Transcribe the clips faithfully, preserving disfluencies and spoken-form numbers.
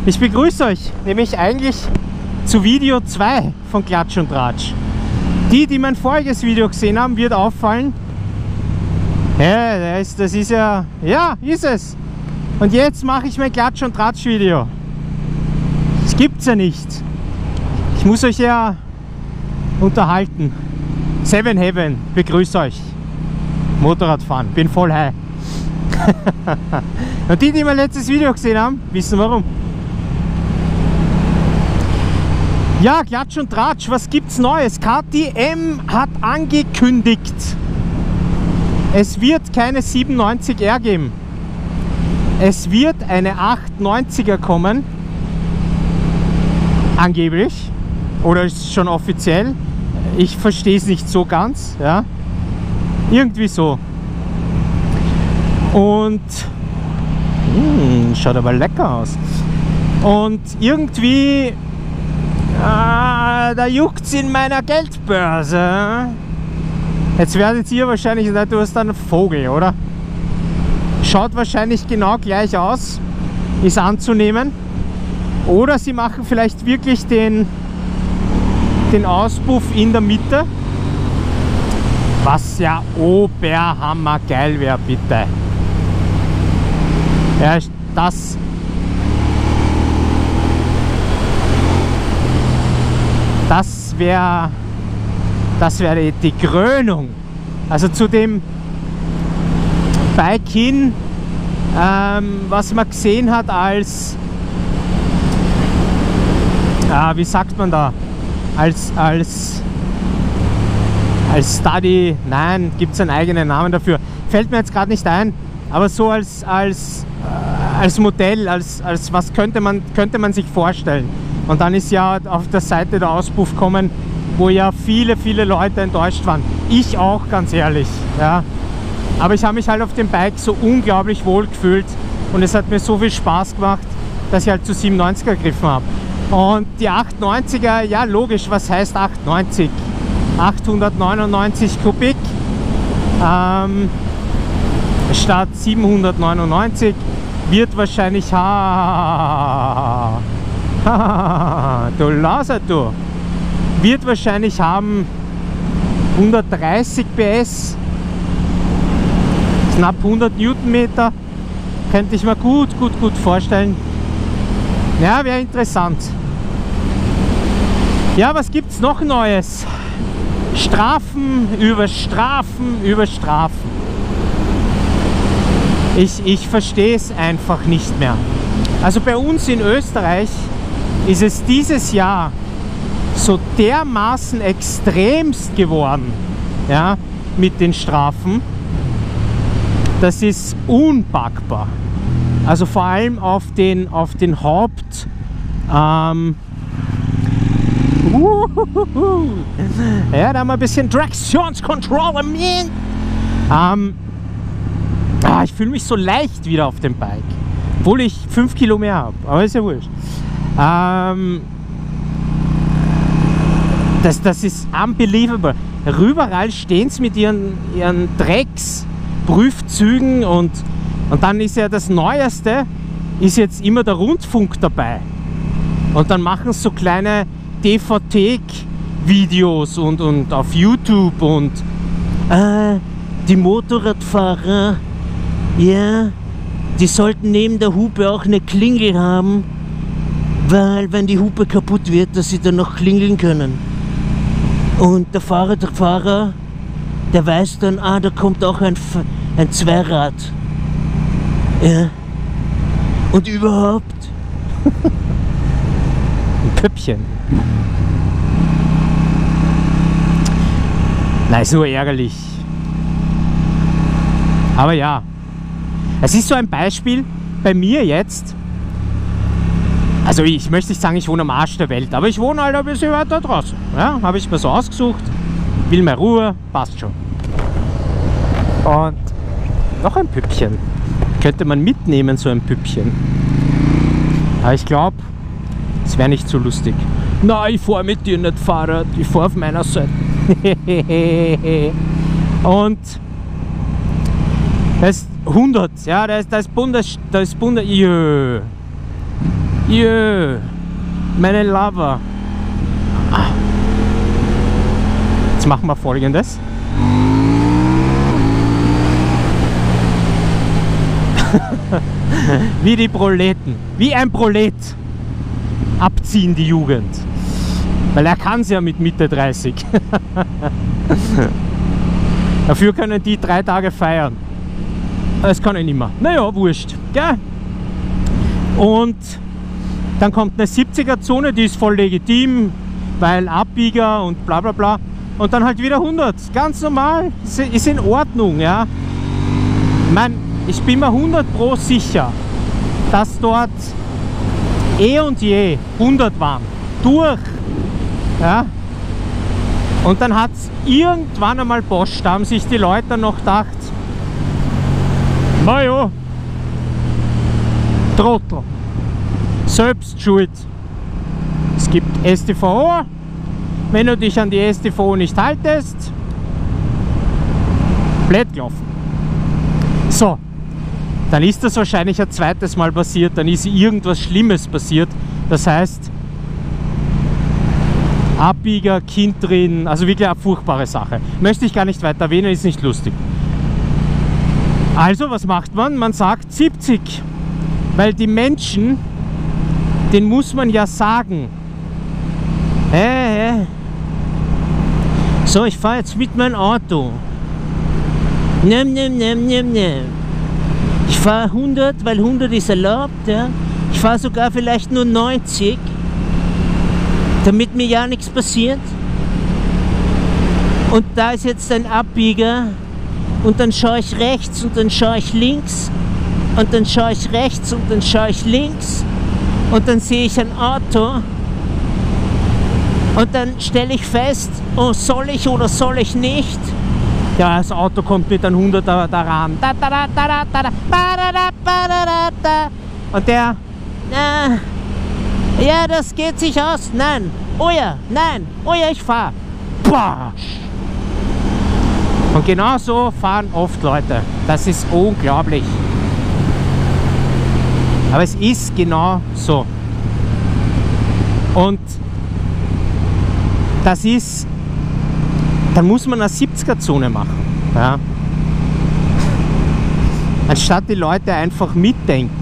Ich begrüße euch, nämlich eigentlich zu Video zwei von Klatsch und Tratsch. Die, die mein voriges Video gesehen haben, wird auffallen. Ja, das ist, das ist ja... Ja, ist es! Und jetzt mache ich mein Klatsch und Tratsch Video. Das gibt's ja nicht. Ich muss euch ja unterhalten. Seven Heaven, begrüße euch. Motorradfahren, bin voll high. Und die, die mein letztes Video gesehen haben, wissen warum. Ja, Klatsch und Tratsch, was gibt's Neues? K T M hat angekündigt, es wird keine siebenundneunzig R geben. Es wird eine achtundneunziger kommen. Angeblich. Oder ist es schon offiziell? Ich verstehe es nicht so ganz. Ja? Irgendwie so. Und mh, schaut aber lecker aus. Und irgendwie ah, da juckt es in meiner Geldbörse. Jetzt werdet ihr wahrscheinlich sagen, du hast einen Vogel, oder? Schaut wahrscheinlich genau gleich aus, ist anzunehmen. Oder sie machen vielleicht wirklich den, den Auspuff in der Mitte. Was ja oberhammer geil wäre, bitte. Ja, das... Das wäre... Das wäre die Krönung. Also zu dem Bike hin, ähm, was man gesehen hat als... Ah, wie sagt man da? Als... als als Study, nein, gibt es einen eigenen Namen dafür. Fällt mir jetzt gerade nicht ein, aber so als, als, äh, als Modell, als, als was könnte man, könnte man sich vorstellen. Und dann ist ja auf der Seite der Auspuff kommen, wo ja viele, viele Leute enttäuscht waren. Ich auch, ganz ehrlich. Ja. Aber ich habe mich halt auf dem Bike so unglaublich wohl gefühlt und es hat mir so viel Spaß gemacht, dass ich halt zu siebenundneunziger gegriffen habe. Und die achtundneunziger, ja logisch, was heißt achtundneunzig? achthundertneunundneunzig Kubik ähm, statt siebenhundertneunundneunzig wird wahrscheinlich ha, ha, du Laser, du wird wahrscheinlich haben hundertdreißig P S, knapp hundert Newtonmeter, könnte ich mir gut, gut, gut vorstellen. Ja, wäre interessant. Ja, was gibt's noch Neues? Strafen über Strafen über Strafen. Ich, ich verstehe es einfach nicht mehr. Also bei uns in Österreich ist es dieses Jahr so dermaßen extremst geworden, ja, mit den Strafen. Das ist unpackbar. Also vor allem auf den, auf den Haupt... Ähm, Ja, da haben wir ein bisschen Traktionskontrolle. Ähm, ah, ich fühle mich so leicht wieder auf dem Bike, obwohl ich fünf Kilo mehr habe, aber ist ja wurscht. Ähm, das, das ist unbelievable. Überall stehen sie mit ihren, ihren Drecksprüfzügen und, und dann ist ja das Neueste, ist jetzt immer der Rundfunk dabei. Und dann machen sie so kleine D V T-Videos und, und auf YouTube und äh, die Motorradfahrer, ja, die sollten neben der Hupe auch eine Klingel haben, weil wenn die Hupe kaputt wird, dass sie dann noch klingeln können. Und der Fahrer, der Fahrer, der weiß dann, ah, da kommt auch ein, ein Zweirad. Ja. Und überhaupt ein Püppchen. Nein, ist nur ärgerlich. Aber ja, es ist so ein Beispiel bei mir jetzt. Also ich möchte nicht sagen, ich wohne am Arsch der Welt, aber ich wohne halt ein bisschen weiter draußen. Ja, habe ich mir so ausgesucht, will mehr Ruhe, passt schon. Und noch ein Püppchen. Könnte man mitnehmen, so ein Püppchen. Aber ich glaube, es wäre nicht so lustig. Na, ich fahre mit dir nicht Fahrrad, ich fahre auf meiner Seite. Und das ist hundert, ja, da ist, da ist Bundes, da ist Bundes, jö. Jö, meine Lover. Ah. Jetzt machen wir Folgendes. Wie die Proleten. Wie ein Prolet. Abziehen die Jugend. Weil er kann es ja mit Mitte dreißig. Dafür können die drei Tage feiern. Das kann ich nicht mehr. Naja, wurscht. Gell? Und dann kommt eine siebziger-Zone, die ist voll legitim, weil Abbieger und bla bla bla. Und dann halt wieder hundert. Ganz normal. Ist in Ordnung, ja. Ich meine, ich bin mir hundert Pro sicher, dass dort eh und je hundert waren. Durch. Ja. Und dann hat es irgendwann einmal Bosch, da haben sich die Leute dann noch gedacht, naja, Trottel, selbst schuld. Es gibt S T V O, wenn du dich an die S T V O nicht haltest, blöd gelaufen. So, dann ist das wahrscheinlich ein zweites Mal passiert, dann ist irgendwas Schlimmes passiert, das heißt, Abbieger, Kind drin, also wirklich eine furchtbare Sache. Möchte ich gar nicht weiter erwähnen, ist nicht lustig. Also, was macht man? Man sagt siebzig, weil die Menschen, den muss man ja sagen. Äh, äh. So, ich fahre jetzt mit meinem Auto. Nem, nem, nem, nem, nem. Ich fahre hundert, weil hundert ist erlaubt. Ja? Ich fahre sogar vielleicht nur neunzig. Damit mir ja nichts passiert. Und da ist jetzt ein Abbieger und dann schaue ich rechts und dann schaue ich links und dann schaue ich rechts und dann schaue ich links und dann sehe ich ein Auto und dann stelle ich fest, oh, soll ich oder soll ich nicht? Ja, das Auto kommt mit einem hunderter da ran. Und der, na, ja, das geht sich aus. Nein. Oh ja, nein. Oh ja, ich fahre. Und genau so fahren oft Leute. Das ist unglaublich. Aber es ist genau so. Und das ist, dann muss man eine siebziger-Zone machen. Ja. Anstatt die Leute einfach mitdenken.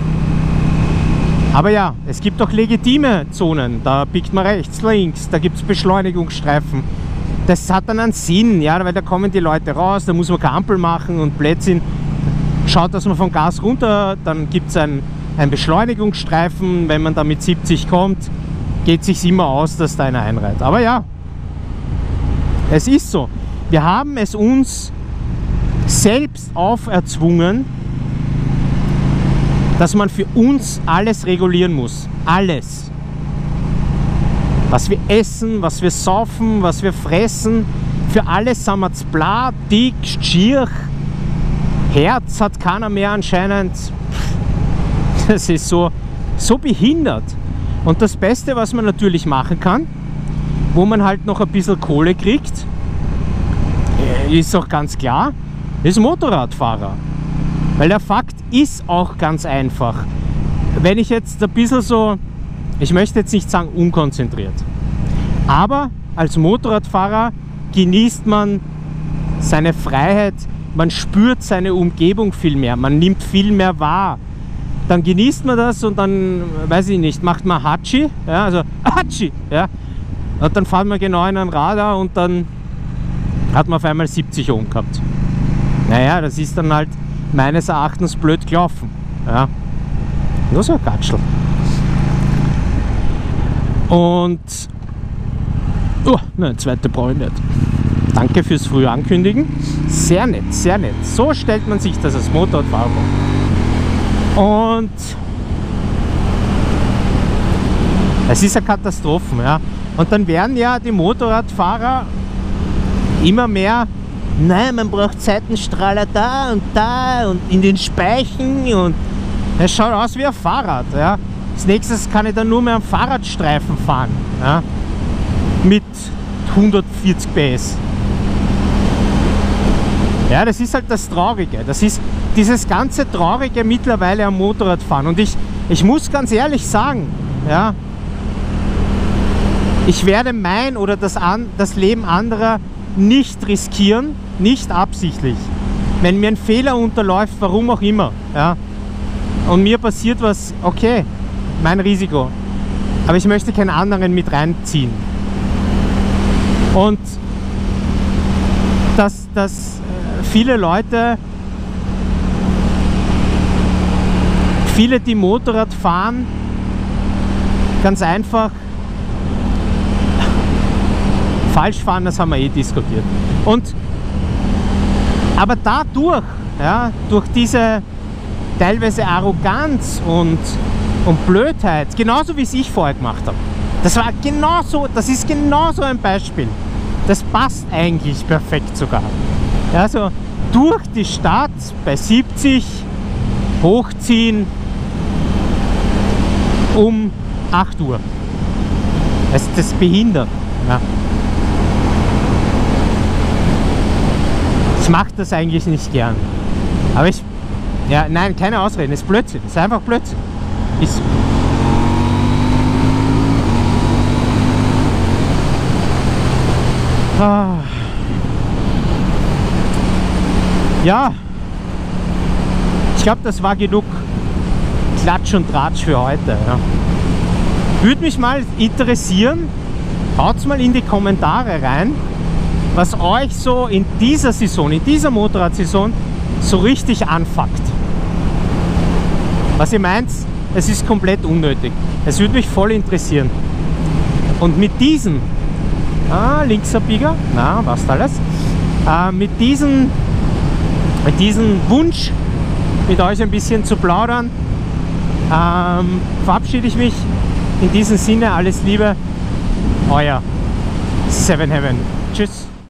Aber ja, es gibt auch legitime Zonen, da biegt man rechts, links, da gibt es Beschleunigungsstreifen. Das hat dann einen Sinn, ja, weil da kommen die Leute raus, da muss man keine Ampel machen und Blödsinn. Schaut, dass man vom Gas runter, dann gibt es einen, einen Beschleunigungsstreifen, wenn man da mit siebzig kommt, geht es sich immer aus, dass da einer einreiht. Aber ja, es ist so. Wir haben es uns selbst auferzwungen, dass man für uns alles regulieren muss. Alles. Was wir essen, was wir saufen, was wir fressen. Für alles sind wir zu bla, dick, schier. Herz hat keiner mehr anscheinend. Das ist so, so behindert. Und das Beste, was man natürlich machen kann, wo man halt noch ein bisschen Kohle kriegt, ist auch ganz klar, ist Motorradfahrer. Weil der Fakt ist auch ganz einfach. Wenn ich jetzt ein bisschen so, ich möchte jetzt nicht sagen unkonzentriert, aber als Motorradfahrer genießt man seine Freiheit, man spürt seine Umgebung viel mehr, man nimmt viel mehr wahr. Dann genießt man das und dann, weiß ich nicht, macht man Hatschi, ja, also Hatschi, ja, und dann fahren wir genau in ein Radar und dann hat man auf einmal siebzig Ohm gehabt. Naja, das ist dann halt meines Erachtens blöd gelaufen. Ja. Nur so ein Gatschel. Und oh, nein, zweite brauche ich nicht. Danke fürs frühe Ankündigen. Sehr nett, sehr nett. So stellt man sich das als Motorradfahrer vor. Und es ist eine Katastrophe. Ja. Und dann werden ja die Motorradfahrer immer mehr, nein, man braucht Seitenstrahler da und da und in den Speichen und es schaut aus wie ein Fahrrad. Ja. Als nächstes kann ich dann nur mehr am Fahrradstreifen fahren, ja, mit hundertvierzig P S. Ja, das ist halt das Traurige. Das ist dieses ganze Traurige mittlerweile am Motorradfahren. Und ich, Ich muss ganz ehrlich sagen, ja, ich werde mein oder das, an, das Leben anderer nicht riskieren, nicht absichtlich. Wenn mir ein Fehler unterläuft, warum auch immer, ja, und mir passiert was, okay, mein Risiko. Aber ich möchte keinen anderen mit reinziehen. Und dass, dass viele Leute, viele, die Motorrad fahren, ganz einfach falsch fahren, das haben wir eh diskutiert. Und, aber dadurch, ja, durch diese teilweise Arroganz und, und Blödheit, genauso wie es ich vorher gemacht habe, das war genauso, das ist genauso ein Beispiel. Das passt eigentlich perfekt sogar. Ja, also durch die Stadt bei siebzig hochziehen um acht Uhr. Das, das behindert. Ja. Ich mache das eigentlich nicht gern. Aber ich, ja, nein, keine Ausreden, es ist Blödsinn, es ist einfach Blödsinn. Ist so. Ah. Ja, ich glaube, das war genug Klatsch und Tratsch für heute. Ja. Würde mich mal interessieren, haut's mal in die Kommentare rein, was euch so in dieser Saison, in dieser Motorradsaison so richtig anfuckt. Was ihr meint, es ist komplett unnötig. Es würde mich voll interessieren. Und mit diesem, ah, Linksabbieger, na, passt alles, äh, mit diesem, mit diesem Wunsch, mit euch ein bisschen zu plaudern, ähm, verabschiede ich mich. In diesem Sinne, alles Liebe, euer Seven Heaven. Tschüss.